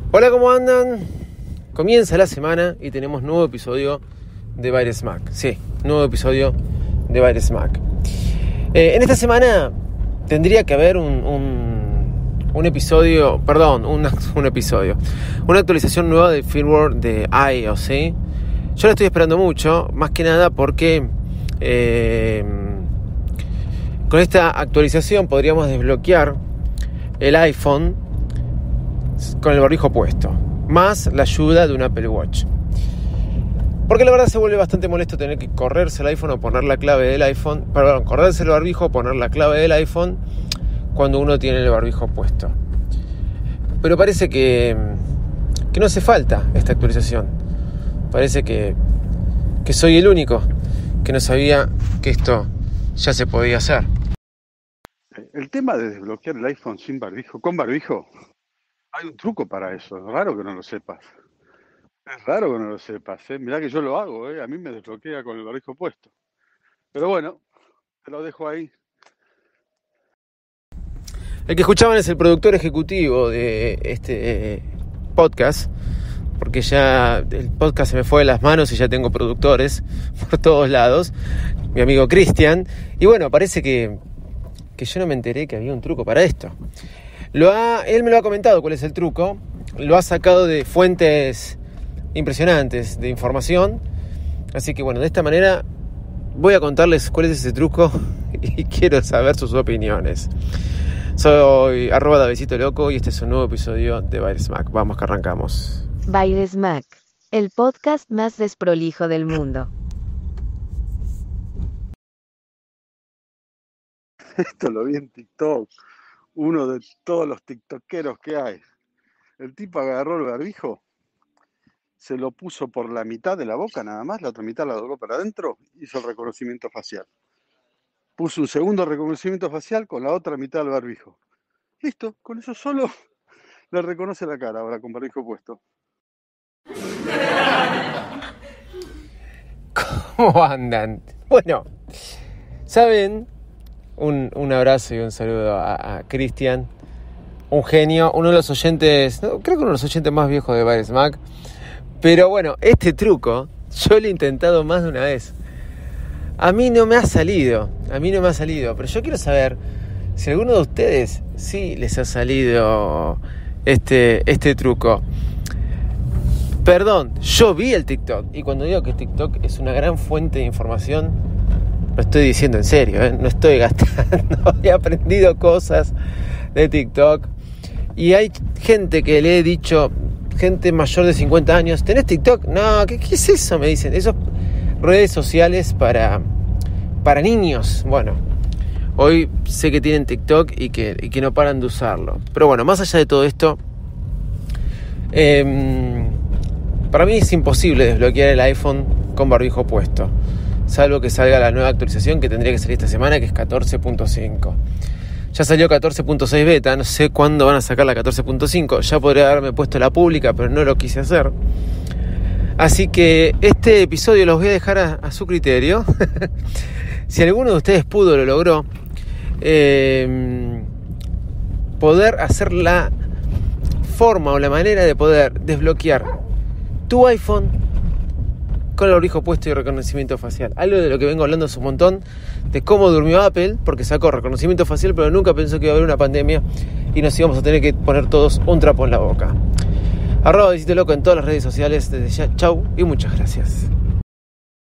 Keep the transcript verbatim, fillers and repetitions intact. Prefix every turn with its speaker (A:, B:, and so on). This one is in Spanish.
A: Hola, ¿cómo andan? Comienza la semana y tenemos nuevo episodio de Virus Mac. Sí, nuevo episodio de Virus Mac. Eh, en esta semana tendría que haber un, un, un episodio, perdón, un, un episodio, una actualización nueva de firmware de iOS, ¿sí? Yo la estoy esperando mucho, más que nada porque eh, con esta actualización podríamos desbloquear el iPhone con el barbijo puesto, más la ayuda de un Apple Watch. Porque la verdad se vuelve bastante molesto tener que correrse el iPhone o poner la clave del iPhone, perdón, correrse el barbijo o poner la clave del iPhone cuando uno tiene el barbijo puesto. Pero parece que, que no hace falta esta actualización. Parece que, que soy el único que no sabía que esto ya se podía hacer.
B: El tema de desbloquear el iPhone sin barbijo, con barbijo, hay un truco para eso. Es raro que no lo sepas. Es raro que no lo sepas, ¿eh? Mirá que yo lo hago, ¿eh? A mí me desbloquea con el barbijo puesto. Pero bueno, te lo dejo ahí.
A: El que escuchaban es el productor ejecutivo de este podcast, porque ya el podcast se me fue de las manos y ya tengo productores por todos lados. Mi amigo Cristian. Y bueno, parece que, que yo no me enteré que había un truco para esto. Lo ha, él me lo ha comentado cuál es el truco. Lo ha sacado de fuentes impresionantes de información. Así que bueno, de esta manera voy a contarles cuál es ese truco y quiero saber sus opiniones. Soy arroba Davidcito Loco y este es un nuevo episodio de Virus Mac. Vamos que arrancamos.
C: Virus Mac, el podcast más desprolijo del mundo.
B: Esto lo vi en TikTok. Uno de todos los tiktokeros que hay. El tipo agarró el barbijo, se lo puso por la mitad de la boca nada más, la otra mitad la dobló para adentro, hizo el reconocimiento facial. Puso un segundo reconocimiento facial con la otra mitad del barbijo. Listo, con eso solo le reconoce la cara ahora con barbijo puesto.
A: ¿Cómo andan? Bueno, ¿saben? Un, un abrazo y un saludo a, a Cristian, un genio, uno de los oyentes, no, creo que uno de los oyentes más viejos de Virus Mac. Pero bueno, este truco yo lo he intentado más de una vez. A mí no me ha salido, a mí no me ha salido, pero yo quiero saber si a alguno de ustedes sí les ha salido este, este truco. Perdón, yo vi el TikTok y cuando digo que TikTok es una gran fuente de información, lo estoy diciendo en serio, ¿eh? No estoy gastando, he aprendido cosas de TikTok y hay gente que le he dicho, gente mayor de cincuenta años, ¿tenés TikTok? No, ¿qué, qué es eso? Me dicen, esos redes sociales para, para niños. Bueno, hoy sé que tienen TikTok y que, y que no paran de usarlo. Pero bueno, más allá de todo esto, eh, para mí es imposible desbloquear el iPhone con barbijo puesto, salvo que salga la nueva actualización que tendría que salir esta semana, que es catorce punto cinco. Ya salió catorce punto seis beta, no sé cuándo van a sacar la catorce punto cinco. Ya podría haberme puesto la pública, pero no lo quise hacer. Así que este episodio los voy a dejar a, a su criterio. Si alguno de ustedes pudo, lo logró, eh, poder hacer la forma o la manera de poder desbloquear tu iPhone con el barbijo puesto y reconocimiento facial. Algo de lo que vengo hablando hace un montón, de cómo durmió Apple, porque sacó reconocimiento facial, pero nunca pensó que iba a haber una pandemia y nos íbamos a tener que poner todos un trapo en la boca. Arroba Davidcito Loco en todas las redes sociales. Desde ya, chau y muchas gracias.